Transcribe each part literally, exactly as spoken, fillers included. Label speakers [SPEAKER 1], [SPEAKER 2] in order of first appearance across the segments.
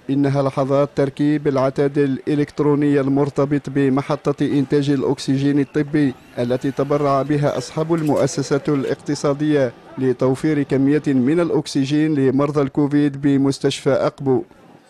[SPEAKER 1] إنها لحظات تركيب العتاد الإلكتروني المرتبط بمحطة إنتاج الأكسجين الطبي التي تبرع بها أصحاب المؤسسة الاقتصادية لتوفير كمية من الأكسجين لمرضى الكوفيد بمستشفى أقبو.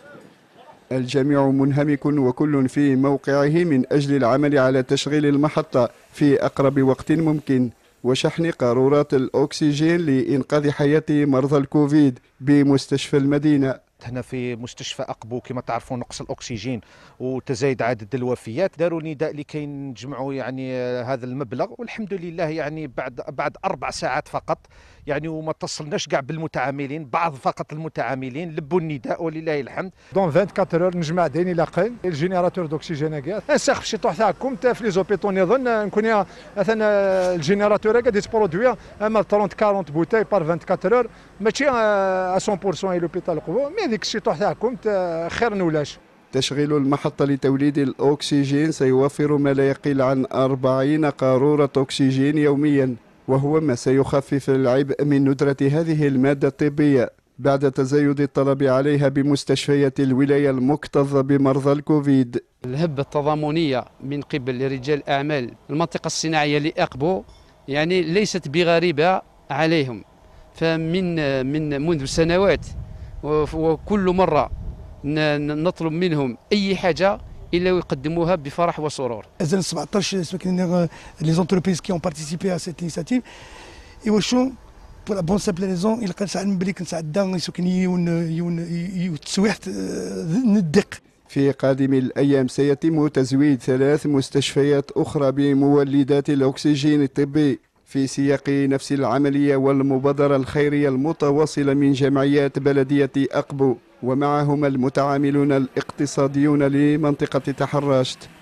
[SPEAKER 1] الجميع منهمك وكل في موقعه من أجل العمل على تشغيل المحطة في أقرب وقت ممكن وشحن قارورات الأكسجين لإنقاذ حياة مرضى الكوفيد بمستشفى المدينة.
[SPEAKER 2] هنا في مستشفى أقبو كما تعرفون نقص الأكسجين وتزايد عدد الوفيات، داروا نداء لكي نجمعوا يعني هذا المبلغ، والحمد لله يعني بعد بعد أربع ساعات فقط يعني وما اتصلناش كاع بالمتعاملين، بعض فقط المتعاملين لبوا النداء ولله الحمد.
[SPEAKER 3] دون أربعة وعشرين اور نجمع ديني لاقين الجينيراتور دوكسيجين كاع نسخ شي طوح تاعكم تا في لي زوبيتون نظن نكون مثلا الجينيراتور كاع ديسبرودوي اما ثلاثين أربعين بوتاي بار أربعة وعشرين اور ماشي مية بالمية اي لوبيتال قبو، مي هذيك الشي طوح تاعكم خير نولاش.
[SPEAKER 1] تشغيل المحطة لتوليد الأكسجين سيوفر ما لا يقل عن أربعين قارورة أكسجين يوميا، وهو ما سيخفف العبء من ندرة هذه المادة الطبية بعد تزايد الطلب عليها بمستشفيات الولاية المكتظة بمرضى الكوفيد.
[SPEAKER 4] الهبة التضامنية من قبل رجال أعمال المنطقة الصناعية لأقبو يعني ليست بغريبة عليهم، فمن من منذ سنوات وكل مرة نطلب منهم أي حاجة إلا ويقدموها بفرح وسرور.
[SPEAKER 5] أزال سبعطاش لي زونتربريز كي اون بارتيسيبي ا سيت انيسياتيف يوشو بور لا بون سامبل ريزون إلا كنساعد من بلي كنساعد دا يسكن يون يون التسويح ندق.
[SPEAKER 1] في قادم الأيام سيتم تزويد ثلاث مستشفيات أخرى بمولدات الأكسجين الطبي في سياق نفس العملية والمبادرة الخيرية المتواصلة من جمعيات بلدية أقبو ومعهم المتعاملون الاقتصاديون لمنطقة تحراشت.